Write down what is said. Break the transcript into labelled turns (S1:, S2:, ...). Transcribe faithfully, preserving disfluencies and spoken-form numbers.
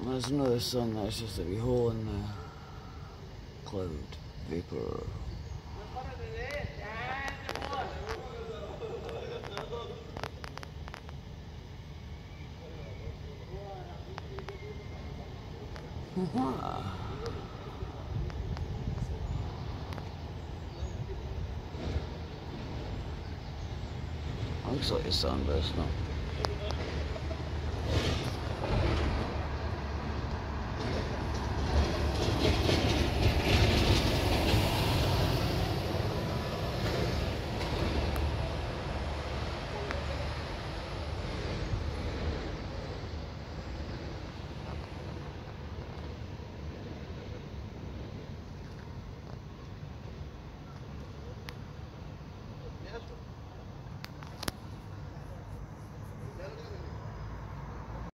S1: There's another sun, that's just a wee hole in the cloud vapour. Looks like the sun, but it's not.